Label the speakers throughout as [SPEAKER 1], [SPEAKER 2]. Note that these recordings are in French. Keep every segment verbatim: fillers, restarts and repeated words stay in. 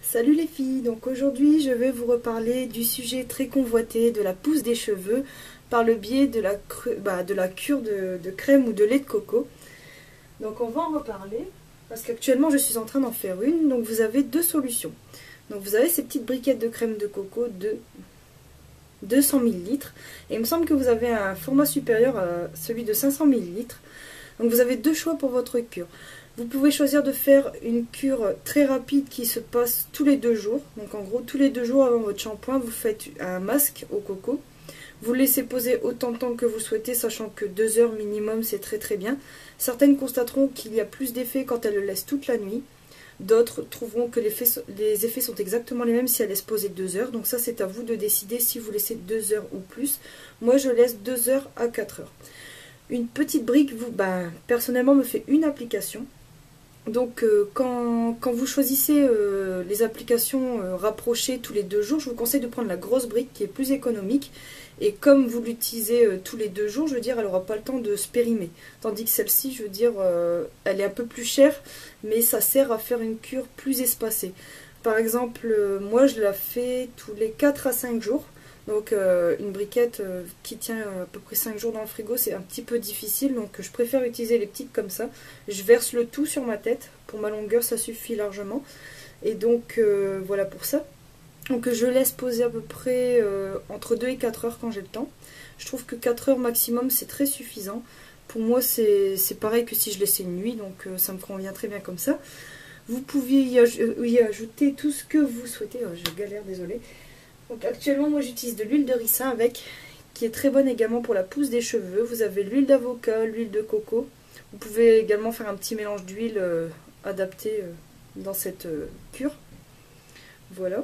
[SPEAKER 1] Salut les filles, donc aujourd'hui je vais vous reparler du sujet très convoité de la pousse des cheveux par le biais de la, bah, de la cure de, de crème ou de lait de coco. Donc on va en reparler parce qu'actuellement je suis en train d'en faire une, donc vous avez deux solutions. Donc vous avez ces petites briquettes de crème de coco de deux cents millilitres et il me semble que vous avez un format supérieur à celui de cinq cents millilitres. Donc vous avez deux choix pour votre cure. Vous pouvez choisir de faire une cure très rapide qui se passe tous les deux jours. Donc en gros, tous les deux jours avant votre shampoing, vous faites un masque au coco. Vous le laissez poser autant de temps que vous souhaitez, sachant que deux heures minimum, c'est très très bien. Certaines constateront qu'il y a plus d'effet quand elles le laissent toute la nuit. D'autres trouveront que les effets sont exactement les mêmes si elles laissent poser deux heures. Donc ça, c'est à vous de décider si vous laissez deux heures ou plus. Moi, je laisse deux heures à quatre heures. Une petite brique, vous, bah, personnellement, me fait une application. Donc euh, quand, quand vous choisissez euh, les applications euh, rapprochées tous les deux jours, je vous conseille de prendre la grosse brique qui est plus économique. Et comme vous l'utilisez euh, tous les deux jours, je veux dire, elle n'aura pas le temps de se périmer. Tandis que celle-ci, je veux dire, euh, elle est un peu plus chère, mais ça sert à faire une cure plus espacée. Par exemple, euh, moi je la fais tous les quatre à cinq jours. Donc euh, une briquette euh, qui tient à peu près cinq jours dans le frigo, c'est un petit peu difficile. Donc je préfère utiliser les petites comme ça. Je verse le tout sur ma tête. Pour ma longueur, ça suffit largement. Et donc euh, voilà pour ça. Donc je laisse poser à peu près euh, entre deux et quatre heures quand j'ai le temps. Je trouve que quatre heures maximum, c'est très suffisant. Pour moi, c'est pareil que si je laissais une nuit. Donc euh, ça me convient très bien comme ça. Vous pouvez y, aj y ajouter tout ce que vous souhaitez. Oh, je galère, désolée. Donc actuellement, moi j'utilise de l'huile de ricin avec, qui est très bonne également pour la pousse des cheveux. Vous avez l'huile d'avocat, l'huile de coco. Vous pouvez également faire un petit mélange d'huile euh, adapté euh, dans cette euh, cure. Voilà.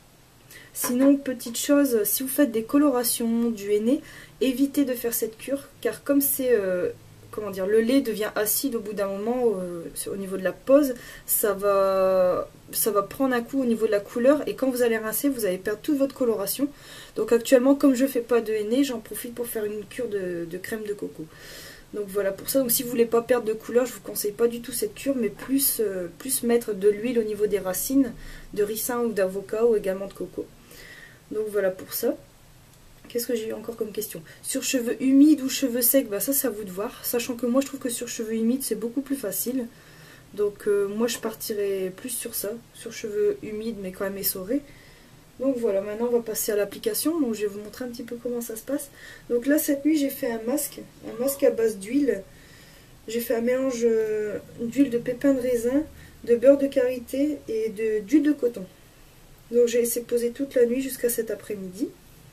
[SPEAKER 1] Sinon, petite chose, si vous faites des colorations, du henné, évitez de faire cette cure, car comme c'est... Euh, comment dire, le lait devient acide au bout d'un moment euh, au niveau de la pose, ça va, ça va prendre un coup au niveau de la couleur et quand vous allez rincer, vous allez perdre toute votre coloration. Donc actuellement, comme je ne fais pas de henné, j'en profite pour faire une cure de, de crème de coco. Donc voilà pour ça. Donc si vous voulez pas perdre de couleur, je vous conseille pas du tout cette cure, mais plus, euh, plus mettre de l'huile au niveau des racines, de ricin ou d'avocat ou également de coco. Donc voilà pour ça. Qu'est-ce que j'ai eu encore comme question? Sur cheveux humides ou cheveux secs, bah ça c'est à vous de voir. Sachant que moi je trouve que sur cheveux humides c'est beaucoup plus facile. Donc euh, moi je partirais plus sur ça. Sur cheveux humides mais quand même essorés. Donc voilà, maintenant on va passer à l'application. Donc je vais vous montrer un petit peu comment ça se passe. Donc là cette nuit j'ai fait un masque. Un masque à base d'huile. J'ai fait un mélange euh, d'huile de pépins de raisin, de beurre de karité et d'huile de, de coton. Donc j'ai laissé poser toute la nuit jusqu'à cet après-midi.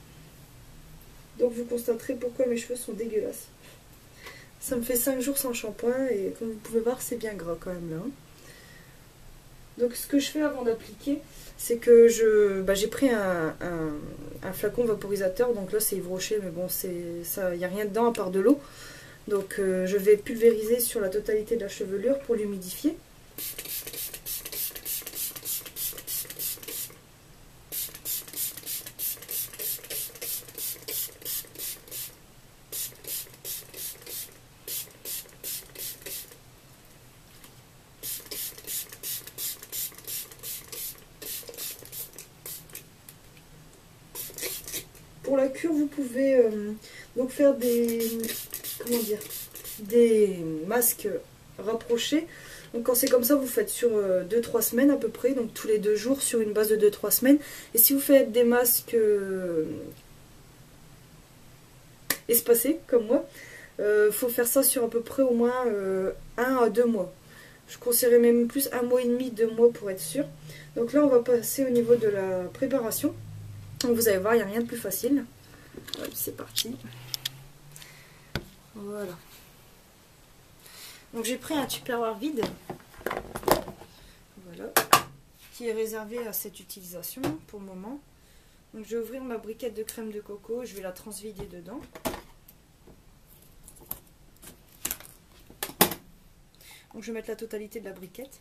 [SPEAKER 1] Donc vous constaterez pourquoi mes cheveux sont dégueulasses. Ça me fait cinq jours sans shampoing et comme vous pouvez voir c'est bien gras quand même là. Donc ce que je fais avant d'appliquer, c'est que je bah, j'ai pris un, un, un flacon vaporisateur. Donc là c'est Yves Rocher mais bon c'est ça, il n'y a rien dedans à part de l'eau. Donc euh, je vais pulvériser sur la totalité de la chevelure pour l'humidifier. Pour la cure, vous pouvez euh, donc faire des, comment dire, des masques rapprochés. Donc quand c'est comme ça, vous faites sur euh, deux trois semaines à peu près, donc tous les deux jours sur une base de deux trois semaines. Et si vous faites des masques euh, espacés, comme moi, il euh, faut faire ça sur à peu près au moins euh, un à deux mois. Je conseillerais même plus un mois et demi, deux mois pour être sûr. Donc là, on va passer au niveau de la préparation. Donc vous allez voir, il n'y a rien de plus facile. C'est parti. Voilà. Donc j'ai pris un tupperware vide. Voilà. Qui est réservé à cette utilisation pour le moment. Donc je vais ouvrir ma briquette de crème de coco. Je vais la transvider dedans. Donc je vais mettre la totalité de la briquette.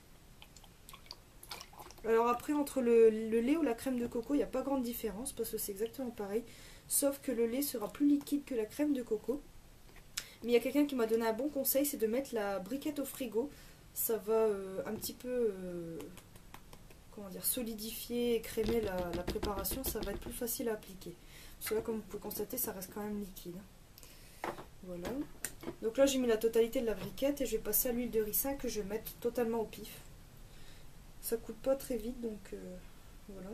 [SPEAKER 1] Alors après, entre le, le lait ou la crème de coco, il n'y a pas grande différence parce que c'est exactement pareil. Sauf que le lait sera plus liquide que la crème de coco. Mais il y a quelqu'un qui m'a donné un bon conseil, c'est de mettre la briquette au frigo. Ça va euh, un petit peu, euh, comment dire, solidifier et crémer la, la préparation, ça va être plus facile à appliquer. Parce que là, comme vous pouvez constater, ça reste quand même liquide. Voilà. Donc là, j'ai mis la totalité de la briquette et je vais passer à l'huile de ricin que je vais mettre totalement au pif. Ça coule pas très vite, donc euh, voilà.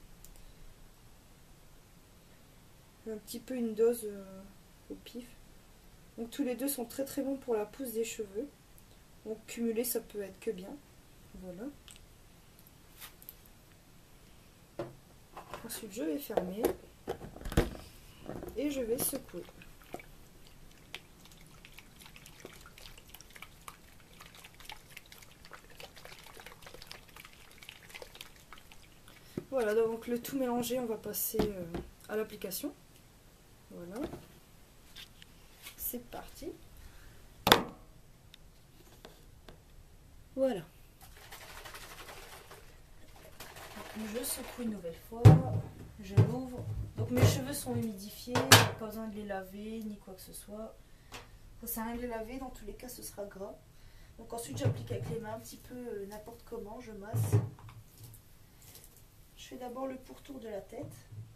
[SPEAKER 1] Un petit peu une dose euh, au pif. Donc tous les deux sont très très bons pour la pousse des cheveux. Donc cumuler, ça peut être que bien. Voilà. Ensuite, je vais fermer et je vais secouer. Voilà, donc le tout mélangé, on va passer euh, à l'application. Voilà. C'est parti. Voilà. Je secoue une nouvelle fois. Je l'ouvre. Donc mes cheveux sont humidifiés. Pas besoin de les laver ni quoi que ce soit. Ça sert à rien de les laver. Dans tous les cas, ce sera gras. Donc ensuite, j'applique avec les mains un petit peu euh, n'importe comment. Je masse. Je fais d'abord le pourtour de la tête.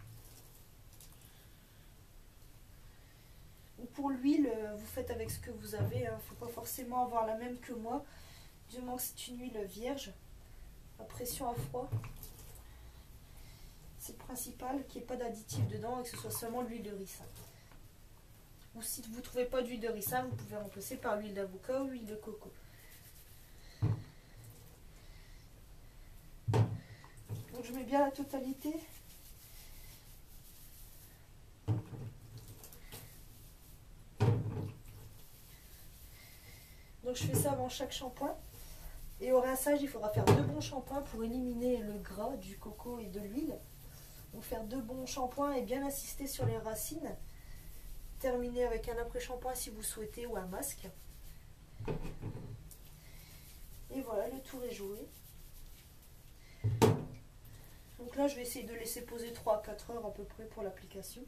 [SPEAKER 1] Pour l'huile, vous faites avec ce que vous avez. Il ne faut pas forcément avoir la même que moi. Du moment que c'est une huile vierge, à pression à froid. C'est le principal, qu'il n'y ait pas d'additif dedans et que ce soit seulement l'huile de ricin. Ou si vous ne trouvez pas d'huile de ricin, vous pouvez remplacer par l'huile d'avocat ou l'huile de coco. Donc je mets bien la totalité. Donc je fais ça avant chaque shampoing. Et au rinçage, il faudra faire deux bons shampoings pour éliminer le gras du coco et de l'huile. Donc faire deux bons shampoings et bien insister sur les racines. Terminer avec un après-shampoing si vous souhaitez ou un masque. Et voilà, le tour est joué. Donc là, je vais essayer de laisser poser trois à quatre heures à peu près pour l'application.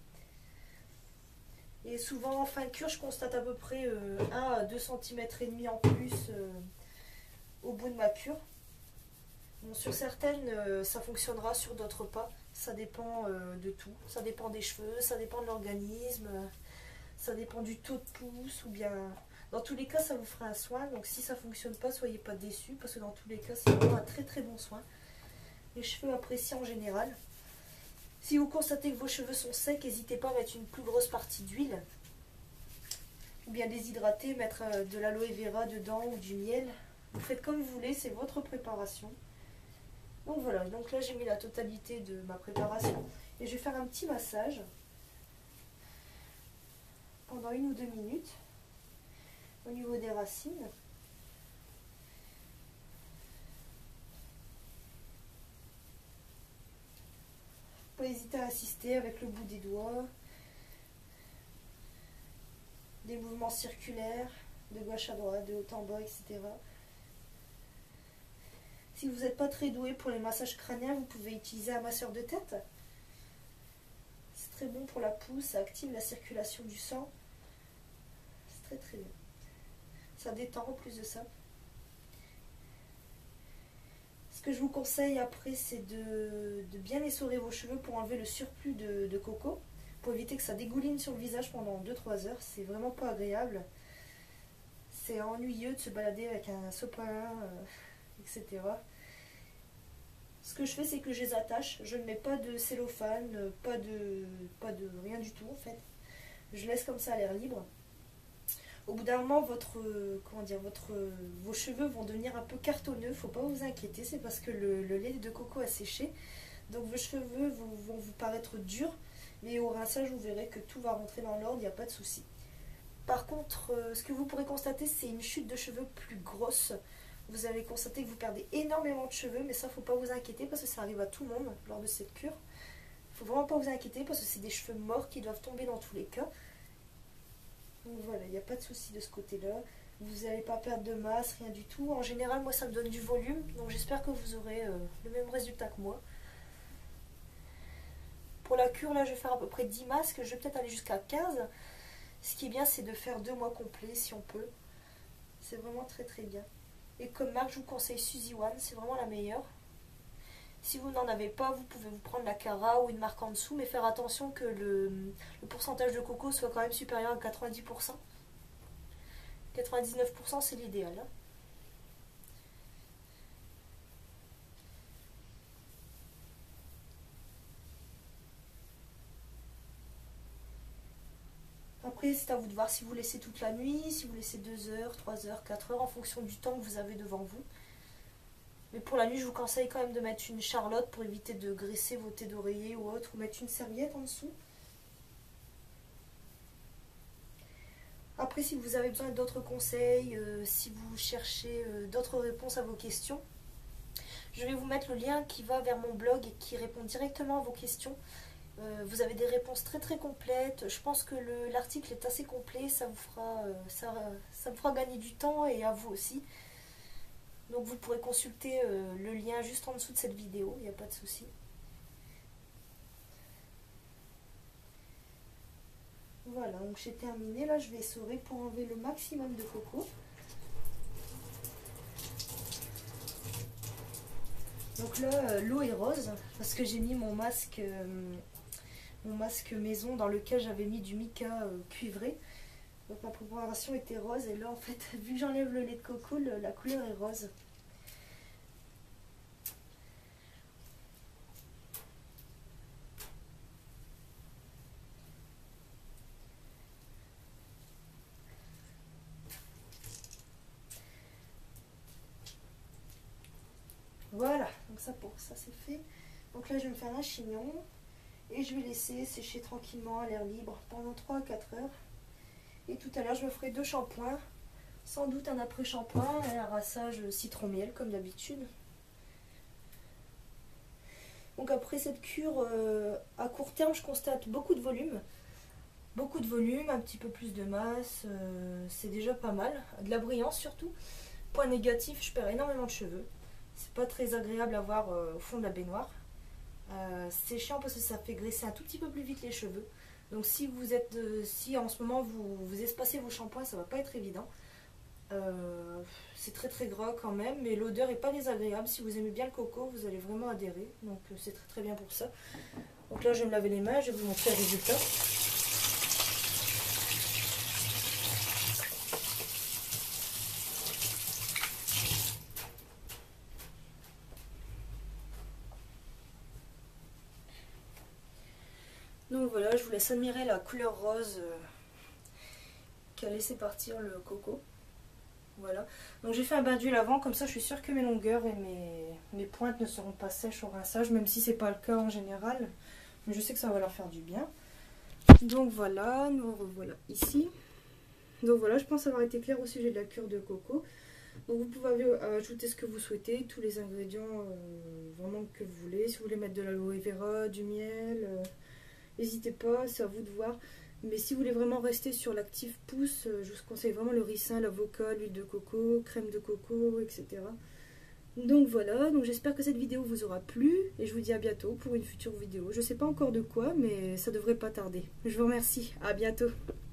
[SPEAKER 1] Et souvent en fin de cure, je constate à peu près euh, un à deux centimètres et demi en plus euh, au bout de ma cure. Bon, sur certaines, euh, ça fonctionnera, sur d'autres pas. Ça dépend euh, de tout. Ça dépend des cheveux, ça dépend de l'organisme, euh, ça dépend du taux de pousse ou bien... Dans tous les cas, ça vous fera un soin. Donc si ça ne fonctionne pas, soyez pas déçus parce que dans tous les cas, c'est vraiment un très très bon soin. Les cheveux apprécient en général. Si vous constatez que vos cheveux sont secs, n'hésitez pas à mettre une plus grosse partie d'huile. Ou bien déshydrater, mettre de l'aloe vera dedans ou du miel. Vous faites comme vous voulez, c'est votre préparation. Donc voilà, donc là j'ai mis la totalité de ma préparation. Et je vais faire un petit massage pendant une ou deux minutes au niveau des racines. Pas hésiter à assister avec le bout des doigts, des mouvements circulaires, de gauche à droite, de haut en bas, et cetera. Si vous n'êtes pas très doué pour les massages crâniens, vous pouvez utiliser un masseur de tête. C'est très bon pour la pousse, ça active la circulation du sang. C'est très très bien. Ça détend en plus de ça. Ce que je vous conseille après, c'est de, de bien essorer vos cheveux pour enlever le surplus de, de coco, pour éviter que ça dégouline sur le visage pendant deux à trois heures. C'est vraiment pas agréable. C'est ennuyeux de se balader avec un sopalin, euh, et cetera. Ce que je fais, c'est que je les attache. Je ne mets pas de cellophane, pas de, pas de rien du tout en fait. Je laisse comme ça à l'air libre. Au bout d'un moment, votre, comment dire, votre, vos cheveux vont devenir un peu cartonneux. Il ne faut pas vous inquiéter, c'est parce que le, le lait de coco a séché. Donc vos cheveux vont, vont vous paraître durs, mais au rinçage, vous verrez que tout va rentrer dans l'ordre, il n'y a pas de souci. Par contre, ce que vous pourrez constater, c'est une chute de cheveux plus grosse. Vous allez constater que vous perdez énormément de cheveux, mais ça, il ne faut pas vous inquiéter parce que ça arrive à tout le monde lors de cette cure. Il ne faut vraiment pas vous inquiéter parce que c'est des cheveux morts qui doivent tomber dans tous les cas. Donc voilà, il n'y a pas de souci de ce côté-là. Vous n'allez pas perdre de masse, rien du tout. En général, moi, ça me donne du volume. Donc j'espère que vous aurez euh, le même résultat que moi. Pour la cure, là, je vais faire à peu près dix masques. Je vais peut-être aller jusqu'à quinze. Ce qui est bien, c'est de faire deux mois complets, si on peut. C'est vraiment très très bien. Et comme marque, je vous conseille Suzy One. C'est vraiment la meilleure.
[SPEAKER 2] Si vous n'en avez pas, vous pouvez vous prendre la Cara ou une marque en dessous, mais faire attention que le, le pourcentage de coco soit quand même supérieur à quatre-vingt-dix pour cent. quatre-vingt-dix-neuf pour cent c'est l'idéal. Hein. Après, c'est à vous de voir si vous laissez toute la nuit, si vous laissez deux heures, trois heures, quatre heures, en fonction du temps que vous avez devant vous. Mais pour la nuit, je vous conseille quand même de mettre une charlotte pour éviter de graisser vos thés d'oreiller ou autre, ou mettre une serviette en dessous. Après, si vous avez besoin d'autres conseils, euh, si vous cherchez euh, d'autres réponses à vos questions, je vais vous mettre le lien qui va vers mon blog et qui répond directement à vos questions. Euh, vous avez des réponses très très complètes. Je pense que l'article est assez complet, ça vous fera, euh, ça, ça vous fera gagner du temps et à vous aussi. Donc vous pourrez consulter euh, le lien juste en dessous de cette vidéo, il n'y a pas de souci. Voilà, donc j'ai terminé. Là, je vais essorer pour enlever le maximum de coco. Donc là, euh, l'eau est rose parce que j'ai mis mon masque, euh, mon masque maison dans lequel j'avais mis du mica euh, cuivré. Donc ma préparation était rose et là, en fait, vu que j'enlève le lait de coco, le, la couleur est rose. Voilà, donc ça pour ça c'est fait. Donc là je vais me faire un chignon et je vais laisser sécher tranquillement à l'air libre pendant trois à quatre heures. Et tout à l'heure je me ferai deux shampoings, sans doute un après-shampoing et un rassage citron-miel comme d'habitude. Donc après cette cure, euh, à court terme je constate beaucoup de volume. Beaucoup de volume, un petit peu plus de masse, euh, c'est déjà pas mal. De la brillance surtout. Point négatif, je perds énormément de cheveux. C'est pas très agréable à voir euh, au fond de la baignoire. Euh, c'est chiant parce que ça fait graisser un tout petit peu plus vite les cheveux. Donc si vous êtes, euh, si en ce moment vous, vous espacez vos shampoings, ça va pas être évident. Euh, c'est très très gras quand même, mais l'odeur est pas désagréable. Si vous aimez bien le coco, vous allez vraiment adhérer. Donc euh, c'est très très bien pour ça. Donc là je vais me laver les mains, je vais vous montrer le résultat. Donc voilà, je vous laisse admirer la couleur rose euh, qu'a laissé partir le coco. Voilà. Donc j'ai fait un bain d'huile avant, comme ça je suis sûre que mes longueurs et mes, mes pointes ne seront pas sèches au rinçage, même si c'est pas le cas en général. Mais je sais que ça va leur faire du bien. Donc voilà, nous revoilà ici. Donc voilà, je pense avoir été claire au sujet de la cure de coco. Donc vous pouvez ajouter ce que vous souhaitez, tous les ingrédients euh, vraiment que vous voulez. Si vous voulez mettre de l'aloe vera, du miel... Euh, n'hésitez pas, c'est à vous de voir. Mais si vous voulez vraiment rester sur l'actif pousse, je vous conseille vraiment le ricin, l'avocat, l'huile de coco, crème de coco, et cetera. Donc voilà, donc j'espère que cette vidéo vous aura plu. Et je vous dis à bientôt pour une future vidéo. Je ne sais pas encore de quoi, mais ça devrait pas tarder. Je vous remercie, à bientôt.